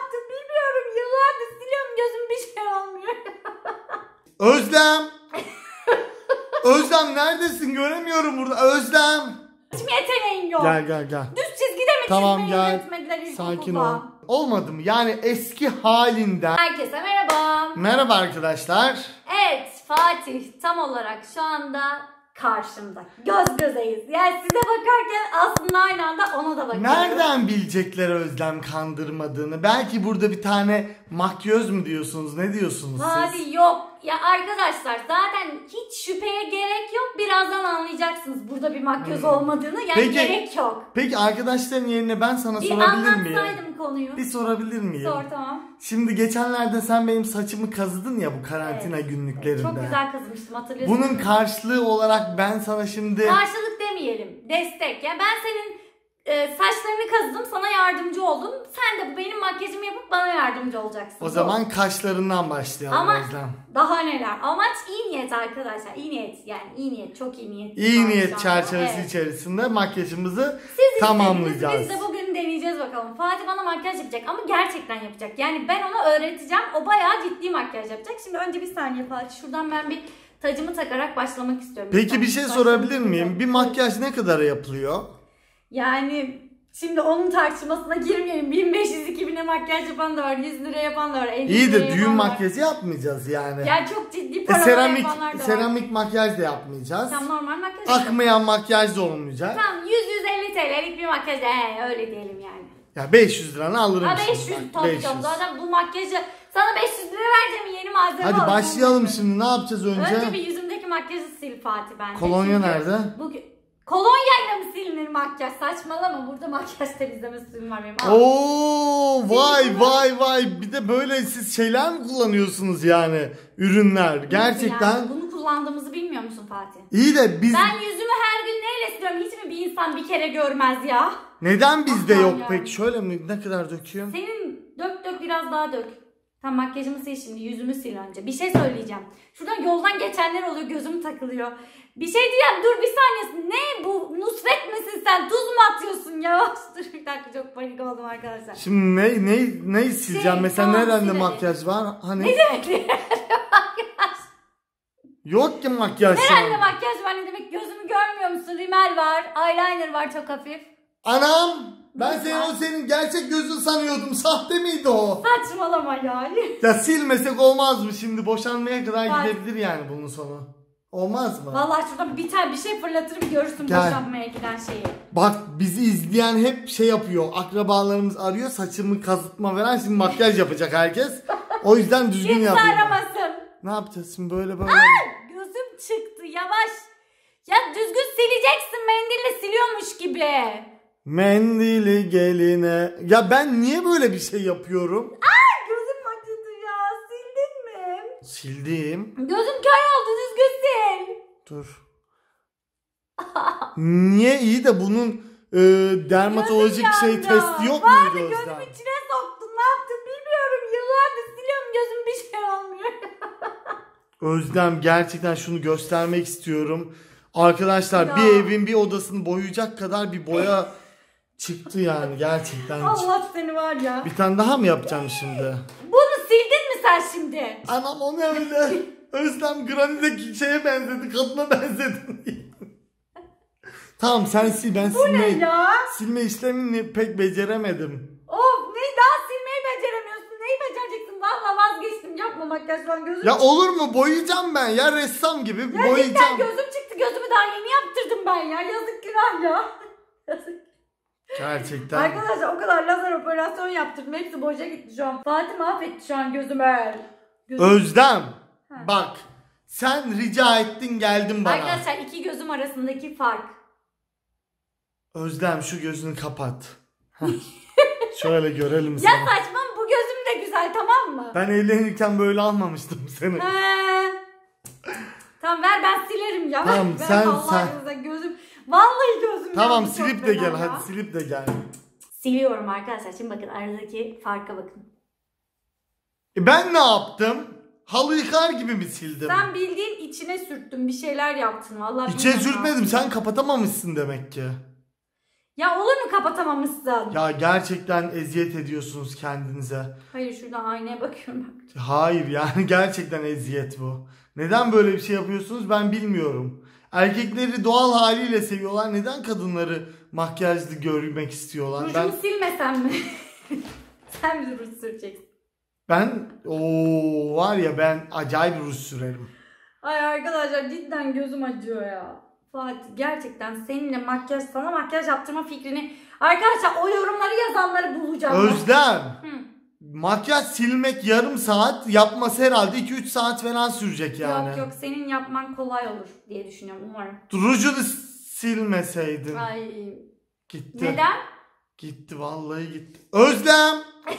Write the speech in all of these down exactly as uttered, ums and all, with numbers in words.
yaptım bilmiyorum. Yıllardır siliyorum, gözüm bir şey olmuyor. Özlem. Özlem neredesin? Göremiyorum burada. Özlem. Hiç mi yeteneğin yok? Gel gel gel. Düz çizgide mi tamam, çizmeyi gel. öğretmediler ilkokulda? Sakin ol. Olmadı mı? Yani eski halinden. Herkese merhaba. Merhaba arkadaşlar. Evet, Fatih tam olarak şu anda karşımda. Göz gözeyiz. Yani size bakarken aslında aynı anda ona da bakıyorum. Nereden bilecekler Özlem kandırmadığını? Belki burada bir tane makyöz mü diyorsunuz? Ne diyorsunuz siz? Hadi yok. Ya arkadaşlar zaten hiç şüpheye gerek yok. Birazdan anlayacaksınız burada bir makyöz hmm. olmadığını. Yani peki, gerek yok. Peki arkadaşların yerine ben sana bir sorabilir miyim? Bir anlatsaydım konuyu. Bir sorabilir miyim? Sor tamam. Şimdi geçenlerde sen benim saçımı kazıdın ya bu karantina evet. günlüklerinde. Çok güzel kazımıştım, hatırlıyorsun. Bunun karşılığı olarak ben sana şimdi... Karşılık demeyelim. Destek. Yani ben senin e, saçlarını kazıdım, sana yardımcı oldum. Sen de benim makyajımı yapıp bana yardımcı olacaksın. O zaman kaşlarından başlayalım Ama Özlem. daha neler. Amaç iyi niyet arkadaşlar. İyi niyet yani iyi niyet. Çok iyi niyet. İyi niyet çerçevesi evet. içerisinde makyajımızı Siz tamamlayacağız. Biz de bugün deneyeceğiz bakalım. Fatih bana makyaj yapacak ama gerçekten yapacak. Yani ben ona öğreteceğim. O bayağı ciddi makyaj yapacak. Şimdi önce bir saniye Fatih. Şuradan ben bir tacımı takarak başlamak istiyorum. Peki bir şey sorabilir miyim? Bir makyaj ne kadara yapılıyor? Yani şimdi onun tartışmasına girmeyelim. bin beş yüz iki bine makyaj yapan da var. yüz liraya yapan da var. İyi de düğün makyajı yapmayacağız yani. Yani çok ciddi paralar e, seramik, yapanlar da var. Seramik makyaj da yapmayacağız. Tamam, normal makyaj. Akmayan makyaj da olmayacak. Tamam, yüz yüz elli TL'lik bir makyaj. Ee, öyle diyelim yani. Ya beş yüz liranı alırım. Ha beş yüz tabii canım. Zaten bu makyajı sana beş yüz lira vereceğim, yeni malzeme Hadi alacağım. başlayalım şimdi. Ne yapacağız önce? Önce bir yüzümdeki makyajı sil Fatih bence. Kolonya çünkü nerede? Bugün kolonyayla mı silinir makyaj? Saçmalama, burada makyaj temizleme suyum var benim. Oo vay vay vay, bir de böyle siz şeyler mi kullanıyorsunuz yani, ürünler gerçekten. Yani bunu kullandığımızı bilmiyor musun Fatih? İyi de biz... Ben yüzümü her gün neyle siliyorum, hiç mi bir insan bir kere görmez ya? Neden bizde yok yani. peki? Şöyle mi, ne kadar döküyorum? Senin dök dök biraz daha dök. Tamam, makyajımı sil şimdi, yüzümü sil önce. Bir şey söyleyeceğim. Şuradan yoldan geçenler oluyor, gözüm takılıyor. Bir şey diyeceğim, dur bir saniye. Ne bu? Nusret misin sen? Tuz mu atıyorsun? Yavaş dur bir dakika, çok panik oldum arkadaşlar. Şimdi ne ne ne sileceğim şey, mesela tamam, nerede makyaj var? Hani... Ne demek makyaj? Yok ki makyaj. Nerede makyaj var, ne demek? Gözümü görmüyor musun? Rimel var, eyeliner var çok hafif. Anam! Ben senin o senin gerçek gözün sanıyordum. Sahte miydi o? Saçmalama ya. Ya silmesek olmaz mı şimdi? Boşanmaya kadar Bak. gidebilir yani bunun sonu. Olmaz mı? Vallahi şuradan bir tane bir şey fırlatırım, görürsün Gel. boşanmaya giden şeyi. Bak bizi izleyen hep şey yapıyor. Akrabalarımız arıyor, saçımı kazıtma veren, şimdi makyaj yapacak herkes. O yüzden düzgün yapıyor. Kimse aramasın. Ne yapacağız şimdi böyle böyle? Ay, gözüm çıktı yavaş. Ya düzgün sileceksin, mendille siliyormuş gibi. Mendili geline. Ya ben niye böyle bir şey yapıyorum? Aa, gözüm acıdı ya. Sildin mi? Sildim. Gözüm kör oldu, düzgün sil. Dur. Niye iyi de bunun e, dermatolojik şey testi yok Var muydu Özlem? Gözüm içine soktun, ne yaptın bilmiyorum. Yıllardır siliyorum, gözüm bir şey olmuyor. Özlem gerçekten şunu göstermek istiyorum. Arkadaşlar ya. Bir evin bir odasını boyayacak kadar bir boya çıktı yani gerçekten. Allah seni var ya. Bir tane daha mı yapacağım şimdi? Bunu sildin mi sen şimdi? Anam o ne öyle? Özlem Granny'deki şeye benzedi, kadına benzedi. Tamam sen sil, ben Bu silme, ne ya? silme işlemini pek beceremedim. Of, ne daha silmeyi beceremiyorsun? Neyi becereceksin? Valla vazgeçtim, yapma makyaj falan, gözüm. Ya olur mu, boyayacağım ben ya, ressam gibi ya boyayacağım. Cidden gözüm çıktı, gözümü daha yeni yaptırdım ben ya, yazık günah ya. Yazık. Gerçekten. Arkadaşlar o kadar lazer operasyon yaptırdım, hepsi boşa gitti şu an. Fatih mahvetti şu an gözümü. Gözüm... Özlem ha. Bak sen rica ettin, geldin bana. Arkadaşlar iki gözüm arasındaki fark. Özlem şu gözünü kapat. Şöyle görelim seni. Ya saçma, bu gözüm de güzel, tamam mı? Ben evlenirken böyle almamıştım seni. He. Tamam ver, ben silerim ya. Tamam ver, sen Allah sen. Gözüm. Vallahi gözüm. Tamam silip de gel ya. Hadi silip de gel. Siliyorum arkadaşlar. Şimdi bakın aradaki farka bakın. E ben ne yaptım? Halı yıkar gibi mi sildim? Sen bildiğin içine sürttün, bir şeyler yaptın vallahi. İçine sürtmedim, sen kapatamamışsın demek ki. Ya olur mu kapatamamışsın? Ya gerçekten eziyet ediyorsunuz kendinize. Hayır şuradan aynaya bakıyorum. Hayır yani gerçekten eziyet bu. Neden böyle bir şey yapıyorsunuz ben bilmiyorum. Erkekleri doğal haliyle seviyorlar. Neden kadınları makyajlı görmek istiyorlar? Rujumu Ben silmesem mi? Sen bir ruj süreceksin. ben o var ya ben acayip ruj sürerim. Ay arkadaşlar cidden gözüm acıyor ya. Fatih gerçekten seninle makyaj, sana makyaj yaptırma fikrini arkadaşlar o yorumları yazanları bulacağım. Özlem. Hı. Makyaj silmek yarım saat, yapması herhalde iki üç saat falan sürecek yani. Yok yok senin yapman kolay olur diye düşünüyorum umarım. Rujunu silmeseydin. Ay Gitti. neden? Gitti vallahi gitti. Özlem.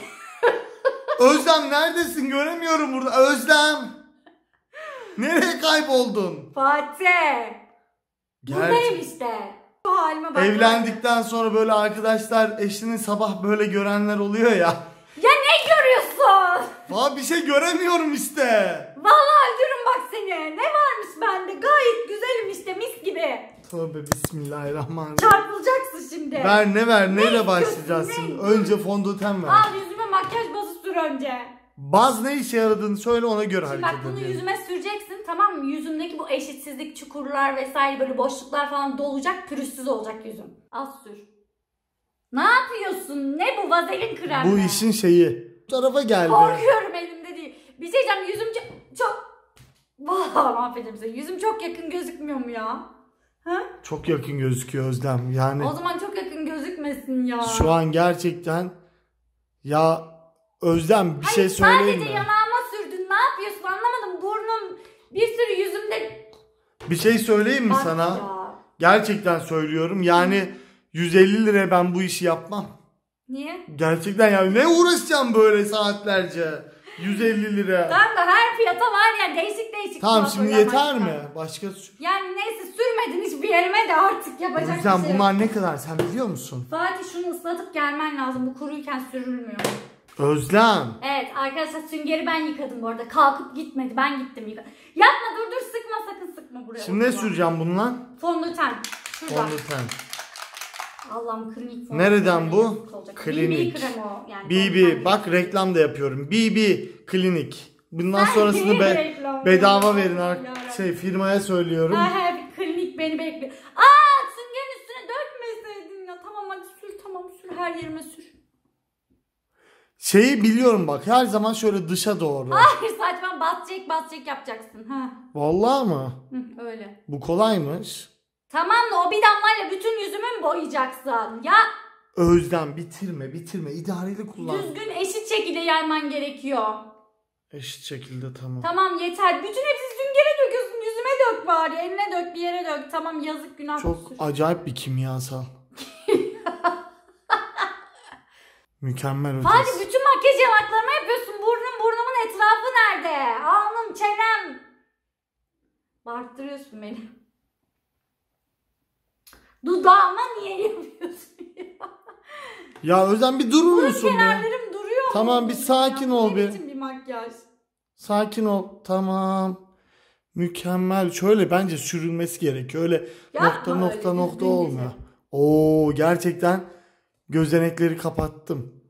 Özlem neredesin? Göremiyorum burada. Özlem. Nereye kayboldun? Fatih. Buradayım işte. Şu halime bak. Evlendikten sonra böyle arkadaşlar eşini sabah böyle görenler oluyor ya. Ya ne görüyorsun? Valla bir şey göremiyorum işte. Vallahi öldürürüm bak seni. Ne varmış bende? Gayet güzelim işte mis gibi. Tövbe bismillahirrahmanirrahim. Çarpılacaksın şimdi. Ver ne ver neyle istiyorsun, başlayacağız ne? şimdi? Önce fondöten ver. Al yüzüme makyaj bazı sür önce. Baz ne işe yaradığını söyle ona göre Şimdi hareket bak bunu edelim. yüzüme süreceksin tamam mı? Yüzümdeki bu eşitsizlik, çukurlar vesaire böyle boşluklar falan dolacak. Pürüzsüz olacak yüzüm. Al sür. Ne yapıyorsun? Ne bu vazelin krem Bu mi? işin şeyi. Bu tarafa gel be. Korkuyorum elimde değil. Bir şey diyeceğim yüzüm çok... çok... Vah mahvedeceğim seni. Yüzüm çok yakın gözükmüyor mu ya? Ha? Çok yakın gözüküyor Özlem. Yani O zaman çok yakın gözükmesin ya. şu an gerçekten ya Özlem bir Hayır, şey söyleyeyim sadece mi? yanağıma sürdün. Ne yapıyorsun anlamadım. Burnum bir sürü yüzümde... Bir şey söyleyeyim mi Bak sana? ya. Gerçekten söylüyorum. Yani yüz elli liraya ben bu işi yapmam. Niye? Gerçekten ya ne uğraşacağım böyle saatlerce? yüz elli lira. Tamam da her fiyata var ya değişik değişik. Tamam şimdi kuaförler yeter başka. mi? Başka sür. Yani neyse sürmedin hiçbir yerime de artık yapacak Özlem bir şey yok. bunlar ne kadar sen biliyor musun? Fatih şunu ıslatıp gelmen lazım. Bu kuruyken sürülmüyor. Özlem. Evet arkadaşlar süngeri ben yıkadım bu arada. Kalkıp gitmedi. Ben gittim yıkadım. Yapma dur dur sıkma sakın sıkma buraya. Şimdi ne Oturma. süreceğim bununla? Fondöten. Şurada. Fondöten. Allah'ım klinik fondöten. Nereden bu? Yazık olacak. Klinik. B B krem o. Yani B B fondöten. bak reklam da yapıyorum. B B klinik. Bundan Sen sonrasını niye be reklam bedava yapıyorsun? verin ar- Yarabbim. şey firmaya söylüyorum. Ha he bir klinik beni bekliyor. Aa süngerin üstüne dökmeseydin ya. Tamam hadi sür tamam sür her yerime sür. Şeyi biliyorum bak her zaman şöyle dışa doğru. Hayır saçma basacak basacak yapacaksın. Ha. Vallahi mı? Hı, öyle. Bu kolaymış. Tamam da o bir damlayla bütün yüzümü mü boyayacaksın? Ya Özlem bitirme bitirme idareli kullan. düzgün eşit şekilde yayman gerekiyor. Eşit şekilde tamam. Tamam yeter. Bütün hepsi süngere döküyorsun. Yüzüme dök bari. Eline dök bir yere dök. Tamam yazık günah. Çok sür. acayip bir kimyasal. Mükemmel ötesi. Fatih bütün makyaj yanaklarıma yapıyorsun. Burnum burnumun etrafı nerede? Alnım çenem. Bağırttırıyorsun beni. Dudağıma niye yapıyorsun ya? Ya Özlem bir durur Burun musun be? kenarlarım duruyor. Tamam, mu? bir sakin Ya, ol ne bir. biçim bir makyaj. Sakin ol. Tamam. Mükemmel. Şöyle bence sürülmesi gerekiyor. Öyle Yapma nokta öyle, nokta nokta düzgün olmuyor. Oo gerçekten gözenekleri kapattım.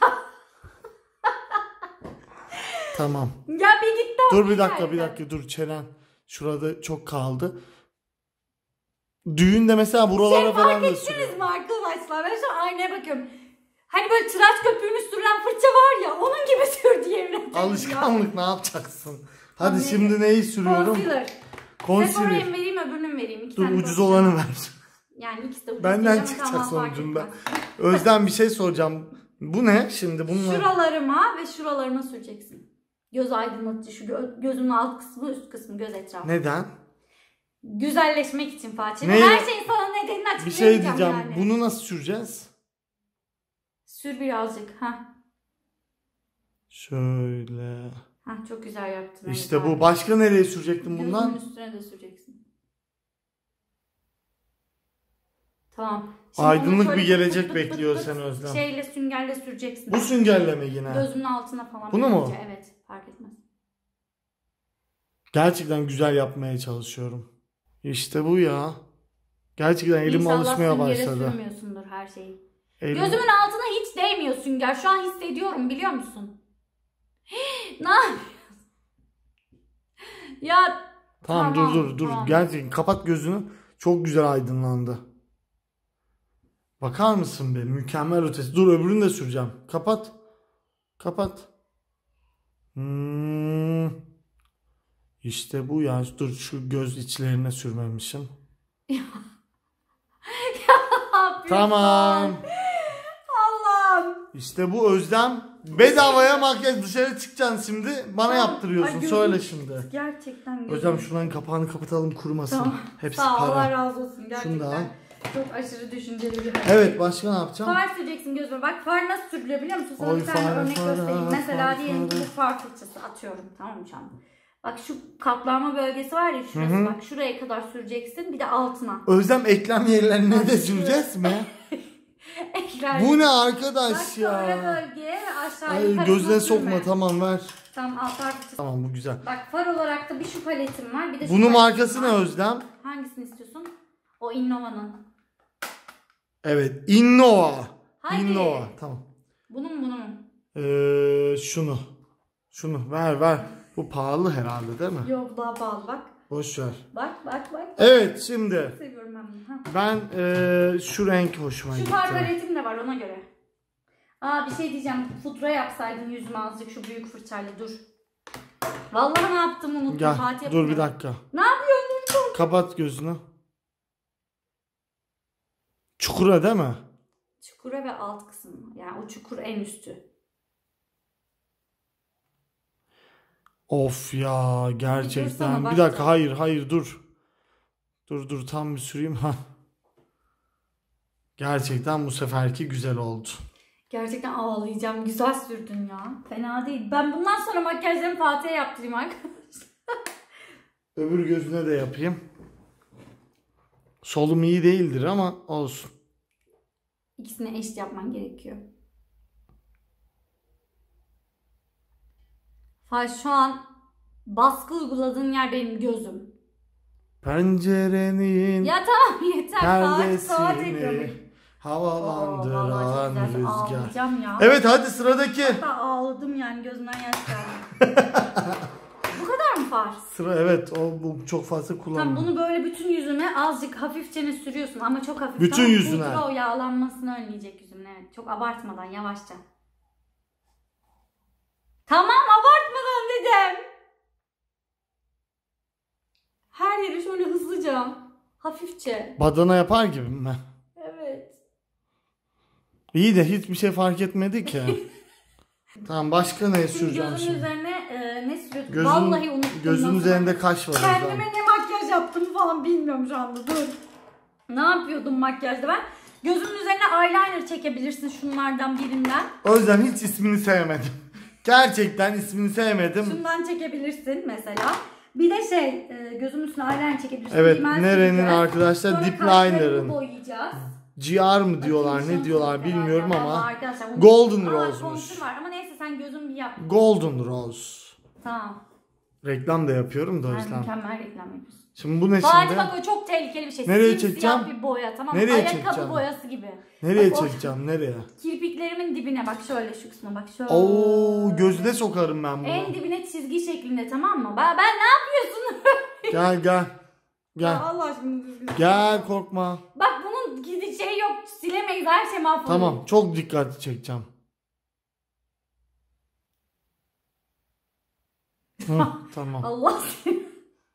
Tamam. Ya bir git de Dur bir otur dakika bir yerden. dakika dur çenen. Şurada çok kaldı. Düğünde mesela buralara Şey falan fark da ettiniz sürüyor. mi arkadaşlar? Ben şu an aynaya bakıyorum. Hani böyle tıraş köpüğünü sürülen fırça var ya onun gibi sür diye ürettim. Alışkanlık ne yapacaksın? Hadi Anne. şimdi neyi sürüyorum? Concealer. Concealer. Sephora'yı mı vereyim öbürünü mü vereyim? İki Dur tane ucuz concealer olanı var. ver. Yani ikisi de ucuz. Benden diyeceğim ama çıkacak tamam, fark sonucunda. etmez. Özlem bir şey soracağım. Bu ne şimdi bununla? Şuralarıma ve şuralarıma süreceksin. Göz aydınlatıcı şu gö- gözümün alt kısmı üst kısmı göz etrafı. Neden? Güzelleşmek için Fatih. Ne? Her şeyin sana nedenini Bir açıklayamayacağım şey diyeceğim. yani. Bunu nasıl süreceğiz? Sür birazcık. Ha. Şöyle. Ha çok güzel yaptın. evet, İşte bu. harika. Başka nereye sürecektim bundan? Gözünün üstüne de süreceksin. Tamam. Şimdi Aydınlık bunu şöyle bir gelecek pıt pıt pıt bekliyor pıt seni Özlem. Şeyle süngerle süreceksin. Bu süngerleme yine. Gözünün altına falan. Bunu mu? böylece, evet. Fark etmez. Gerçekten güzel yapmaya çalışıyorum. İşte bu ya. Gerçekten elim İnşallah alışmaya süngere başladı. sürmüyorsundur her şeyi. Elim... Gözümün altına hiç değmiyor sünger. Şu an hissediyorum biliyor musun? Ne yapıyorsun? Ya Tamam, tamam dur dur dur. tamam. Gerçekten kapat gözünü. Çok güzel aydınlandı. Bakar mısın be? Mükemmel ötesi. Dur, öbürünü de süreceğim. Kapat. Kapat. Hmm. İşte bu ya. Dur, şu göz içlerine sürmemişim. Tamam. Allah'ım. İşte bu Özlem. Bedavaya makyaj, dışarı çıkacaksın şimdi. Bana Tamam. yaptırıyorsun. Ay, gözüm- Söyle şimdi. Gerçekten gözüm. Özlem şunların kapağını kapatalım, kurumasın. Tamam. Hepsi Sağ ol, para. Allah razı olsun gerçekten. Şunu da al. Çok aşırı düşünceli bir hareket. Evet, başka ne yapacağım? Far süreceksin gözüme. Bak far nasıl sürülüyor biliyor musun? Sana Oy, bir tane far, örnek far, göstereyim. far, Mesela far, diyelim ki far. bu far fırçası atıyorum. Tamam mı şu an? Bak şu katlanma bölgesi var ya şurası, Hı hı. bak şuraya kadar süreceksin bir de altına. Özlem eklem yerlerine de süreceğiz mi? Ekler. Bu ne Bak arkadaş şöyle ya? bölgeye ve aşağı Ay, yukarı gözüne sürme. sokma, tamam ver. Tamam al far fırçası. Tamam, bu güzel. Bak far olarak da bir şu paletim var bir de şu Bunun paletim markası ne var. Özlem? Hangisini istiyorsun? O Innova'nın. Evet, Innova. Haydi. Innova, tamam. Bunun bunun. Ee, şunu. Şunu ver ver. Bu pahalı herhalde değil mi? Yok daha pahalı bak. Boş ver. Bak bak bak. Evet, şimdi Seviyorum ben bunu. Ha. ben ee, şu renk hoşuma Şu gitti. far paletim de var ona göre. Aa bir şey diyeceğim. Pudra yapsaydın yüzüme azıcık şu büyük fırçayla dur. Vallahi ne yaptım unuttum. Gel, Fatih dur bir yapıyor. dakika. Ne yapıyorsun? Kapat gözünü. Çukura değil mi? Çukura ve alt kısmı. Yani o çukur en üstü. Of ya, gerçekten. dursana, Bir bak. dakika, hayır hayır dur. Dur dur tam bir süreyim. Ha. Gerçekten bu seferki güzel oldu. Gerçekten ağlayacağım. Güzel sürdün ya. Fena değil. Ben bundan sonra makyajlarımı Fatih'e yaptırayım arkadaşlar. Öbür gözüne de yapayım. Solum iyi değildir ama olsun. İkisini eşit yapman gerekiyor. Fatih şu an baskı uyguladığın yer benim gözüm. Pencerenin Ya tamam yeter. Fatih saat ekranı. perdesini havalandıran Oo, vallahi çok güzel. rüzgar. Ağlayacağım ya. Evet, hadi sıradaki. Hatta ağladım yani gözümden yaş geldi. Bu kadar mı far? Sıra, evet, o bu çok fazla kullanılıyor. Tamam bunu böyle bütün yüzüne azıcık hafifçe sürüyorsun ama çok hafif. Bütün Tamam, yüzüne. pudra o yağlanmasını önleyecek yüzümün, evet. Çok abartmadan yavaşça. Tamam abartmadan dedim. Her yeri şöyle hızlıca, hafifçe. Badana yapar gibi mi? Evet. İyi de hiçbir şey fark etmedi ki. Tamam, başka ne Şimdi süreceğim gözümün şimdi? üzerine e, ne sürüyordum? Gözün, Vallahi unuttum. gözün nasıl. üzerinde kaş var. Kendime Özlem. ne makyaj yaptığımı falan bilmiyorum şu anda. Dur. Ne yapıyordum makyajda ben? Gözümün üzerine eyeliner çekebilirsin şunlardan birinden. O yüzden hiç ismini sevmedim. Gerçekten ismini sevmedim. Şundan çekebilirsin mesela. Bir de şey e, gözümün üstüne eyeliner çekebilirsin. Evet, Rimel nerenin süreceğiz. arkadaşlar? Sonra Dip kaşlarımı liner'ın. boyayacağız. G R mı diyorlar, Bakayım, ne diyorlar şunu bilmiyorum herhalde. ama. Vallahi arkadaşlar, bunu- Golden Aa, Rose'muş. kontür var ama neyse sen gözün bir yap. Golden Rose. Tamam. Reklam da yapıyorum da o Ben yüzden. mükemmel reklam yapıyorsun. Şimdi bu ne Fatih şimdi? bak o çok tehlikeli bir şey. Nereye Simsiyah çekeceğim? bir boya tamam mı? Nereye Ayakkabı çekeceğim? boyası gibi. Nereye Bak o- çekeceğim? Nereye? Kirpiklerimin dibine bak şöyle şu kısma bak şöyle. Oo, gözüne sokarım ben bunu. En dibine çizgi şeklinde tamam mı? Ben, ben ne yapıyorsun? Gel gel. Gel. Ya Allah aşkına düzgün. Gel, korkma. Bak bunun gidi şey yok silemeyiz her şey mahvoluyor. Tamam, çok dikkatli çekeceğim. Hı, tamam. Allah seni.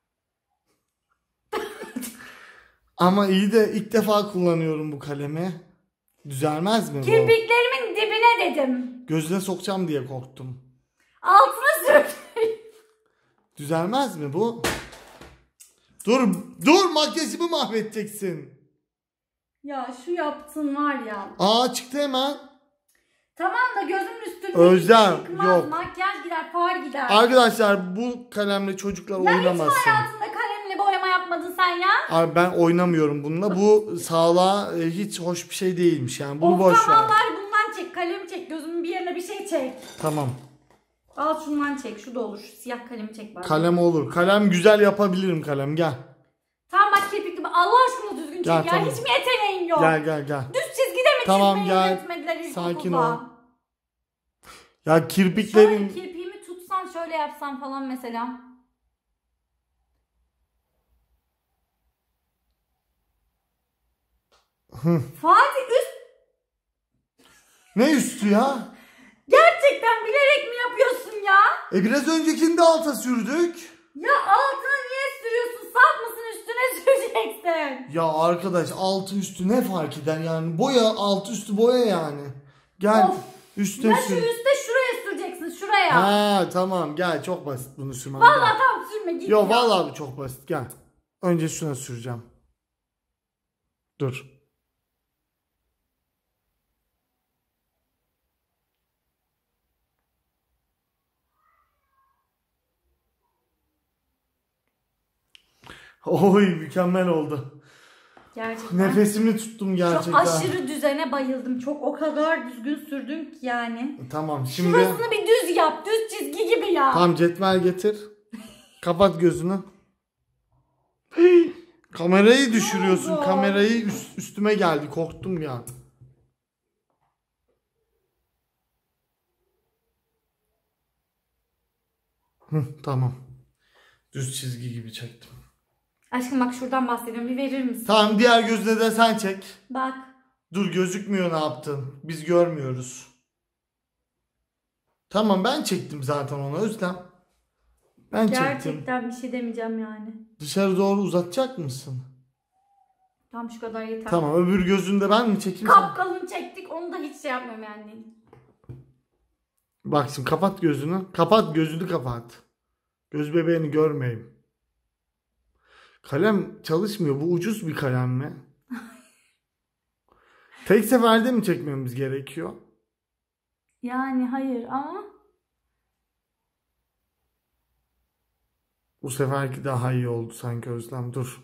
Ama iyi de ilk defa kullanıyorum bu kalemi. Düzelmez mi bu? Kirpiklerimin dibine dedim. Gözüne sokacağım diye korktum. Altına sür. Düzelmez mi bu? Dur, dur, makyajımı mahvedeceksin. Ya şu yaptığın var ya. Aa, çıktı hemen. Tamam da gözümün üstünde Özlem, hiç çıkmaz. yok. Makyaj gider, far gider. Arkadaşlar bu kalemle çocuklar Ya hiç oynamasın. hayatında kalemle boyama yapmadın sen ya? Abi ben oynamıyorum bununla. Bu sağlığa e, hiç hoş bir şey değilmiş yani. Bunu Of boş ver. tamam bari bundan çek. Kalemi çek. Gözümün bir yerine bir şey çek. Tamam. Al şundan çek. Şu da olur. Şu siyah kalemi çek bari. Kalem olur. Kalem güzel yapabilirim kalem. Gel. Tamam bak kirpikli. Allah aşkına düzgün düzgün Gel, çek ya. tamam. Hiç mi yeteneğin yok? Gel gel gel. Düz çizgide mi Tamam, çizmeyi gel. öğretmediler ilkokulda? Sakin ol. Ya Şöyle kirpiklerin... kirpiğimi tutsan şöyle yapsam falan mesela. Fatih üst Ne üstü ya? gerçekten bilerek mi yapıyorsun ya? E biraz öncekini de alta sürdük. Ya altına niye sürüyorsun? Saf mısın, üstüne süreceksin? Ya arkadaş altı üstü ne fark eder yani? Boya altı üstü boya yani. Gel Of. üstte Ya şu sür. üstte şuraya süreceksin, şuraya. Ha tamam gel, çok basit bunu sürmem. Vallahi Gel. tamam, sürme git Yo ya. vallahi bu çok basit, gel. Önce şuna süreceğim. Dur. Oy mükemmel oldu. Gerçekten. Nefesimi tuttum Çok gerçekten. aşırı düzene bayıldım. Çok o kadar düzgün sürdün ki yani. Tamam şimdi. Şurasını bir düz yap. Düz çizgi gibi ya. Tamam cetvel getir. Kapat gözünü. Hey, kamerayı düşürüyorsun. oldu? Kamerayı üst- üstüme geldi. Korktum ya. Hı, tamam. Düz çizgi gibi çektim. Aşkım bak şuradan bahsediyorum. Bir verir misin? Tamam diğer gözüne de sen çek. Bak. Dur gözükmüyor ne yaptın. Biz görmüyoruz. Tamam ben çektim zaten onu Özlem. Ben çektim. Gerçekten bir şey demeyeceğim yani. Dışarı doğru uzatacak mısın? Tam şu kadar yeter. Tamam öbür gözünde ben mi çekeyim? sen- Kapkalın çektik. Onu da hiç şey yapmıyorum yani. Bak şimdi kapat gözünü. Kapat gözünü kapat. Göz bebeğini görmeyeyim. Kalem çalışmıyor. Bu ucuz bir kalem mi? Tek seferde mi çekmemiz gerekiyor? Yani hayır ama. Bu seferki daha iyi oldu sanki Özlem. Dur.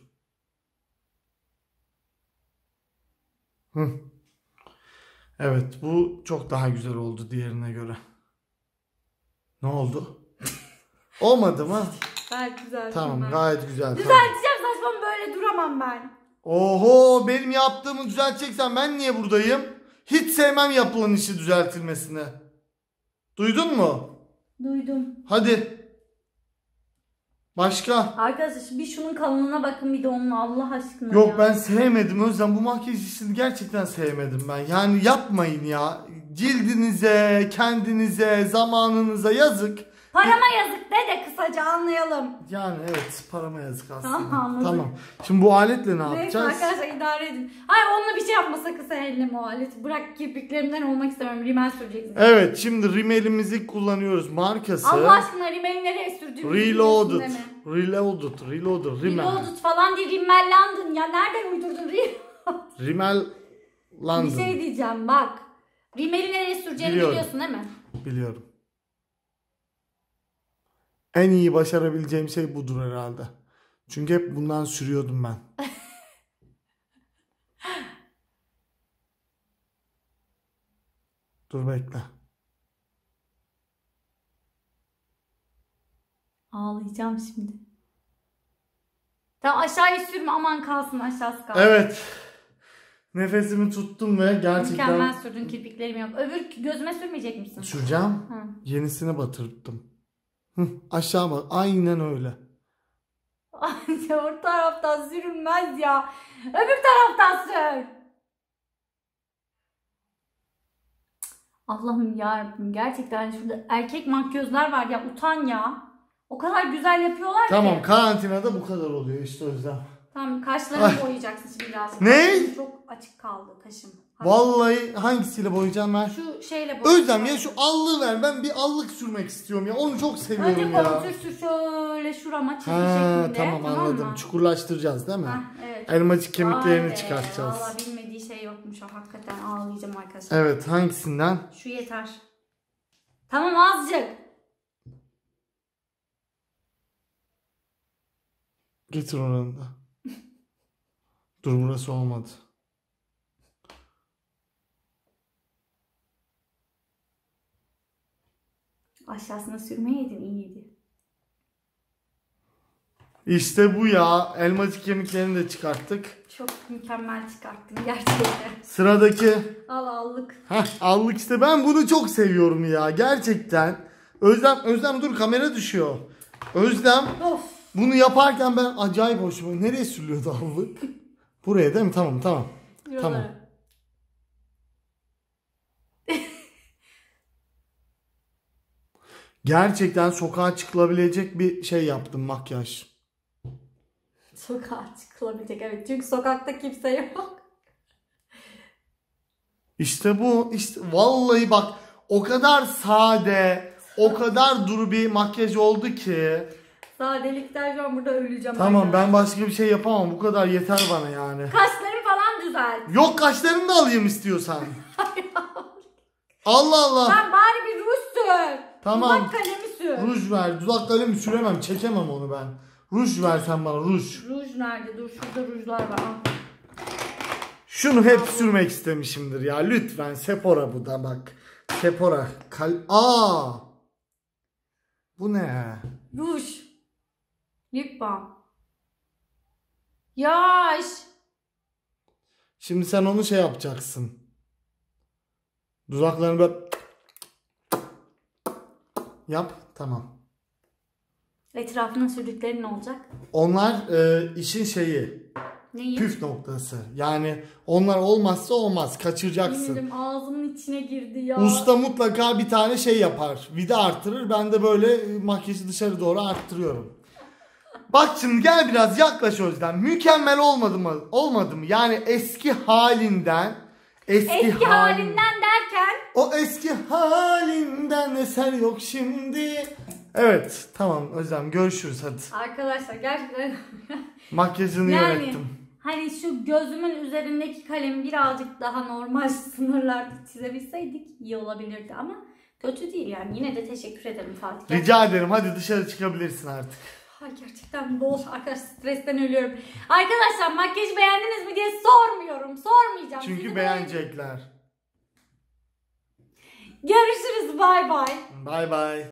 Hı. Evet bu çok daha güzel oldu diğerine göre. Ne oldu? Olmadı mı? Gayet güzel. Tamam Ben. gayet güzel. Tamam. Düzelteceğim, saçmam, böyle duramam ben. Oho benim yaptığımı düzelteceksen ben niye buradayım? Hiç sevmem yapılan işi düzeltilmesini. Duydun mu? Duydum. Hadi. Başka? Arkadaşlar bir şunun kalınlığına bakın, bir de onun, Allah aşkına Yok ya. ben sevmedim Özlem, bu makyaj işini gerçekten sevmedim ben. Yani yapmayın ya. Cildinize, kendinize, zamanınıza yazık. Parama yazık de de kısaca anlayalım. Yani evet parama yazık aslında. Tamam, anladım. Tamam. Şimdi bu aletle ne Neyse yapacağız? arkadaşlar idare edin. Hayır, onunla bir şey yapma sakın, sen elleme o aleti. Bırak, kirpiklerimden olmak istemiyorum. Rimel süreceksin. Evet şimdi rimelimizi kullanıyoruz. Markası. Allah aşkına rimeli nereye sürdüğümü Reloaded. biliyorsun değil mi? Reloaded. Reloaded. Rimel. Reloaded falan değil, Rimmel London ya. Nereden uydurdun Reloaded? Rimel London. Bir şey diyeceğim bak. Rimeli nereye süreceğini Biliyorum. biliyorsun değil mi? Biliyorum. En iyi başarabileceğim şey budur herhalde. Çünkü hep bundan sürüyordum ben. Dur bekle. Ağlayacağım şimdi. Tamam, aşağıya sürme, aman kalsın, aşağısı kalsın. Evet. Nefesimi tuttum ve gerçekten Mükemmel sürdün, kirpiklerim yok. Öbür gözüme sürmeyecek misin? süreceğim. Hı. Yenisini batırttım. Hı, aşağı bak. Aynen öyle. Öbür taraftan sürünmez ya. Öbür taraftan sür. Allah'ım yarabbim, gerçekten şurada erkek makyözler var ya, utan ya. O kadar güzel yapıyorlar Tamam ki. karantinada bu kadar oluyor işte o yüzden. Tamam, kaşlarını Ay. boyayacaksın şimdi birazcık. Ne? Kaşım çok açık kaldı kaşım. Vallahi hangisiyle boyayacağım ben? Şu şeyle boyayacağım. Özlem ya şu allığı ver. Ben bir allık sürmek istiyorum ya. Onu çok seviyorum Önce ya. kontür sür şöyle şurama, çizgi Ha, şeklinde. tamam anladım. mı? Çukurlaştıracağız değil mi? Hah, evet. Elmacık kemiklerini Vay be, çıkartacağız. Valla bilmediği şey yokmuş o, hakikaten ağlayacağım arkadaşlar. Evet hangisinden? Şu yeter. Tamam, azıcık. Getir oranı da. Dur burası olmadı. Aşağısına sürmeyeydin, iyiydi. İşte bu ya. Elmacık kemiklerini de çıkarttık. Çok mükemmel çıkarttın gerçekten. Sıradaki. Al allık. Heh, allık işte. Ben bunu çok seviyorum ya. Gerçekten. Özlem, Özlem dur kamera düşüyor. Özlem Of. bunu yaparken ben acayip hoşuma. Nereye sürülüyordu allık? Buraya değil mi? Tamam tamam. Şuralara. Tamam. Gerçekten sokağa çıkılabilecek bir şey yaptım, makyaj. Sokağa çıkılabilecek evet. Çünkü sokakta kimse yok. İşte bu. İşte vallahi bak o kadar sade, o kadar duru bir makyaj oldu ki. Sadelikten şu an burada öleceğim. Tamam ben başka bir şey yapamam. Bu kadar yeter bana yani. Kaşlarını falan düzelt. Yok kaşlarını da alayım istiyorsan. Allah Allah. Sen bari bir ruj sür. Tamam. Dudak kalemi sür. Ruj ver. Dudak kalemi süremem. Çekemem onu ben. Ruj ver sen bana ruj. Ruj nerede? Dur şurada rujlar var. Al. Şunu hep sürmek istemişimdir ya. Lütfen Sephora bu da bak. Sephora. Kal Aa. Bu ne? Ruj. Lip balm. Yaş. Şimdi sen onu şey yapacaksın. Dudaklarını böyle yap. Tamam. Etrafına sürdüklerin ne olacak? Onlar e, işin şeyi. Neyi? Püf noktası. Yani onlar olmazsa olmaz. Kaçıracaksın. Bilmiyorum, ağzımın içine girdi ya. Usta mutlaka bir tane şey yapar. Vida arttırır. Ben de böyle makyajı dışarı doğru arttırıyorum. Bak şimdi gel biraz yaklaş Özlem. Mükemmel olmadı mı? Olmadı mı? Yani eski halinden eski, Eski halin- halinden derken o eski halinden eser yok şimdi. Evet tamam Özlem görüşürüz hadi. arkadaşlar gerçekten Makyajını yani yönettim. hani şu gözümün üzerindeki kalemi birazcık daha normal sınırlarda çizebilseydik iyi olabilirdi ama kötü değil yani. Yine de teşekkür ederim Fatih. Rica ederim hadi dışarı çıkabilirsin artık. Ay gerçekten bol arkadaş, stresten ölüyorum. Arkadaşlar makyajı beğendiniz mi diye sormuyorum. Sormayacağım. Çünkü Sizi beğenecekler. Görüşürüz, bay bay. Bay bay.